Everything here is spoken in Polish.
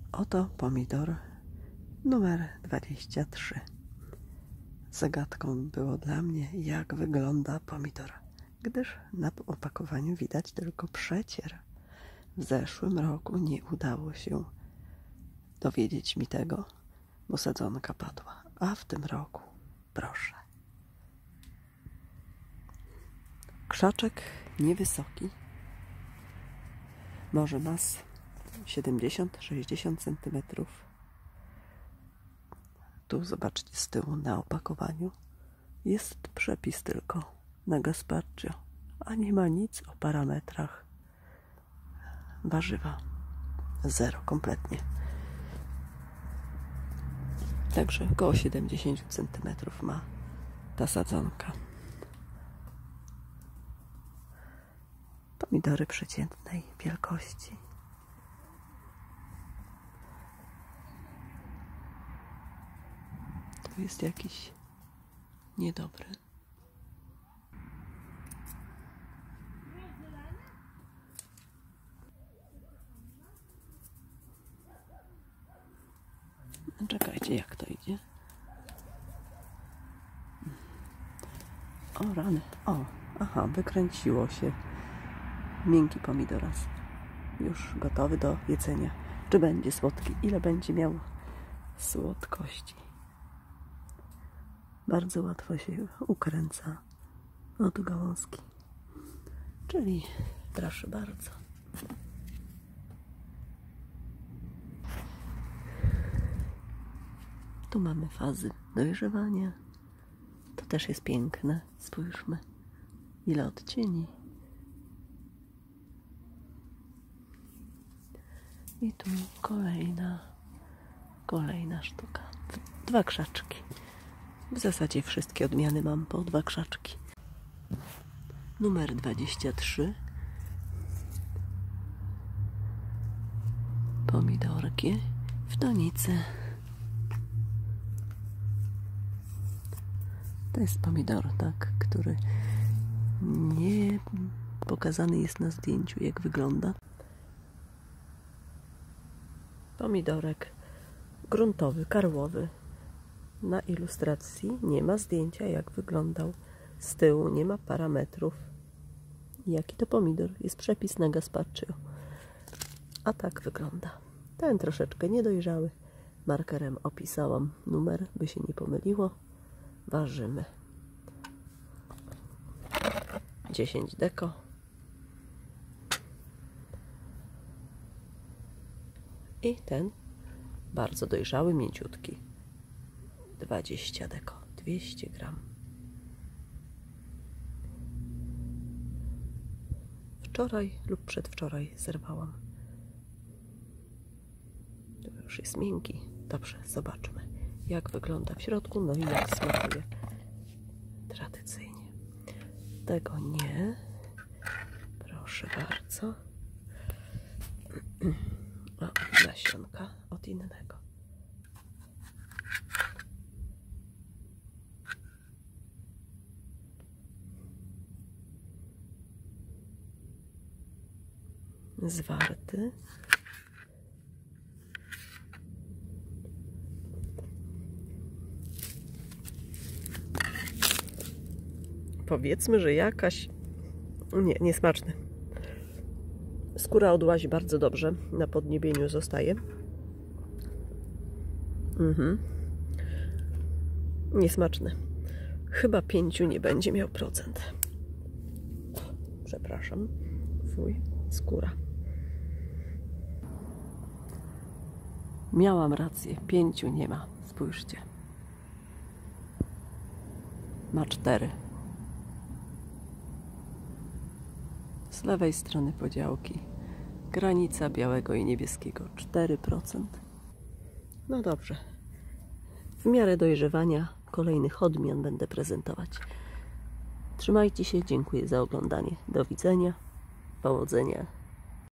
Oto pomidor numer 23. Zagadką było dla mnie, jak wygląda pomidor, gdyż na opakowaniu widać tylko przecier. W zeszłym roku nie udało się dowiedzieć mi tego, bo sadzonka padła, a w tym roku proszę. Krzaczek niewysoki, może ma 70-60 cm. Tu zobaczcie z tyłu na opakowaniu jest przepis tylko na gazpacho, a nie ma nic o parametrach. Warzywa zero kompletnie. Także około 70 cm ma ta sadzonka. Pomidory przeciętnej wielkości. Tu jest jakiś niedobry. Czekajcie, jak to idzie. O rany, aha, wykręciło się. Miękki pomidoras. Już gotowy do jedzenia. Czy będzie słodki? Ile będzie miał słodkości? Bardzo łatwo się ukręca od gałązki. Czyli proszę bardzo. Tu mamy fazy dojrzewania. To też jest piękne. Spójrzmy, ile odcieni. I tu kolejna sztuka. 2 krzaczki. W zasadzie wszystkie odmiany mam po 2 krzaczki. Numer 23. Pomidorki w donicy. To jest pomidor, tak, który nie pokazany jest na zdjęciu, jak wygląda. Pomidorek gruntowy, karłowy. Na ilustracji nie ma zdjęcia, jak wyglądał z tyłu, nie ma parametrów. Jaki to pomidor? Jest przepis na gazpacho. A tak wygląda. Ten troszeczkę niedojrzały. Markerem opisałam numer, by się nie pomyliło. Ważymy 10 deko. I ten bardzo dojrzały, mięciutki 20 deko, 200 gram. Wczoraj lub przedwczoraj zerwałam. To już jest miękki. Dobrze, zobaczmy, jak wygląda w środku, no i jak smakuje tradycyjnie. Tego nie. Proszę bardzo. O, nasionka od innego. Zwarty. Powiedzmy, że jakaś niesmaczny. Skóra odłazi bardzo dobrze, na podniebieniu zostaje. Niesmaczny. Chyba 5 nie będzie miał procent. Przepraszam. Fuj, skóra. Miałam rację, 5 nie ma. Spójrzcie. Ma 4. Z lewej strony podziałki. Granica białego i niebieskiego. 4%. No dobrze. W miarę dojrzewania kolejnych odmian będę prezentować. Trzymajcie się. Dziękuję za oglądanie. Do widzenia. Powodzenia.